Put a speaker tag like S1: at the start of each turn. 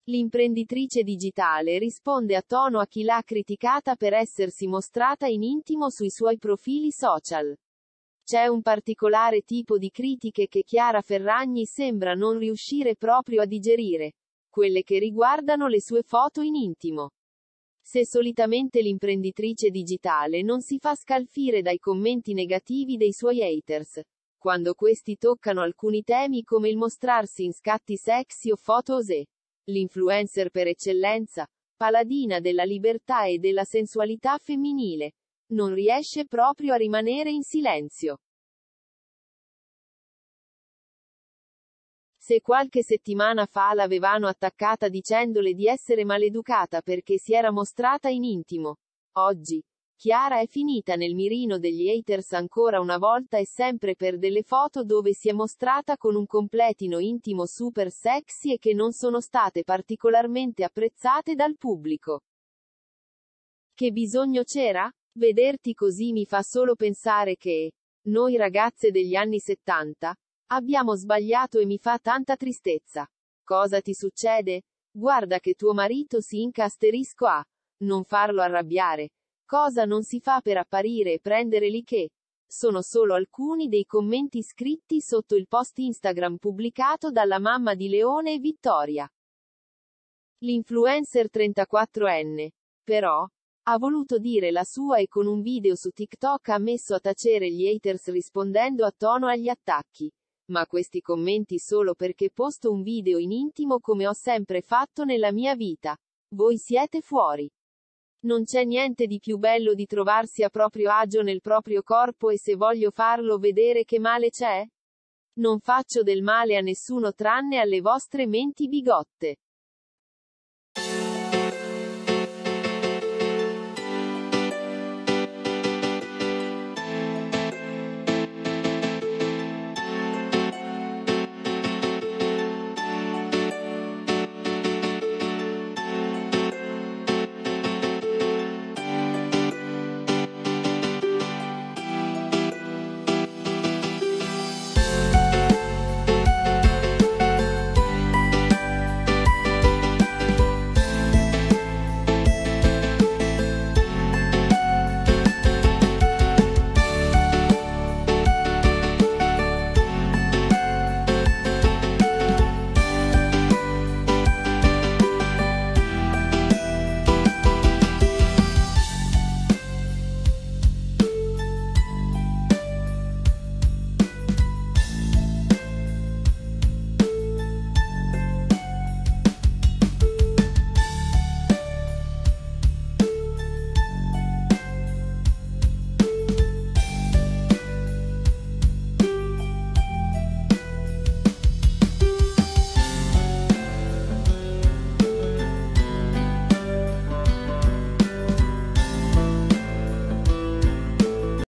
S1: L'imprenditrice digitale risponde a tono a chi l'ha criticata per essersi mostrata in intimo sui suoi profili social. C'è un particolare tipo di critiche che Chiara Ferragni sembra non riuscire proprio a digerire, quelle che riguardano le sue foto in intimo. Se solitamente l'imprenditrice digitale non si fa scalfire dai commenti negativi dei suoi haters, quando questi toccano alcuni temi come il mostrarsi in scatti sexy o foto osè, l'influencer per eccellenza, paladina della libertà e della sensualità femminile, non riesce proprio a rimanere in silenzio. Se qualche settimana fa l'avevano attaccata dicendole di essere maleducata perché si era mostrata in intimo, oggi, Chiara è finita nel mirino degli haters ancora una volta e sempre per delle foto dove si è mostrata con un completino intimo super sexy e che non sono state particolarmente apprezzate dal pubblico. Che bisogno c'era? Vederti così mi fa solo pensare che noi ragazze degli anni 70 abbiamo sbagliato e mi fa tanta tristezza. Cosa ti succede? Guarda che tuo marito si incasterisco a non farlo arrabbiare. Cosa non si fa per apparire e prendere lì che? Sono solo alcuni dei commenti scritti sotto il post Instagram pubblicato dalla mamma di Leone e Vittoria. L'influencer 34enne, però, ha voluto dire la sua e con un video su TikTok ha messo a tacere gli haters rispondendo a tono agli attacchi. Ma questi commenti solo perché posto un video in intimo come ho sempre fatto nella mia vita. Voi siete fuori. Non c'è niente di più bello di trovarsi a proprio agio nel proprio corpo e se voglio farlo vedere che male c'è? Non faccio del male a nessuno tranne alle vostre menti bigotte.